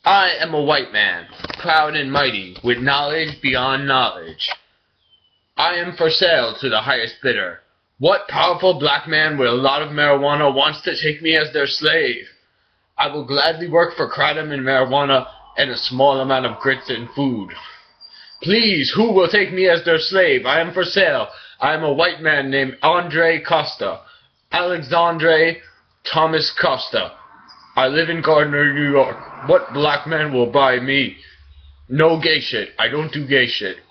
I am a white man, proud and mighty, with knowledge beyond knowledge. I am for sale to the highest bidder. What powerful black man with a lot of marijuana wants to take me as their slave? I will gladly work for kratom and marijuana and a small amount of grits and food. Please, who will take me as their slave? I am for sale. I am a white man named Andre Costa. Alexandre Thomas Costa. I live in Gardner, New York. What black man will buy me? No gay shit. I don't do gay shit.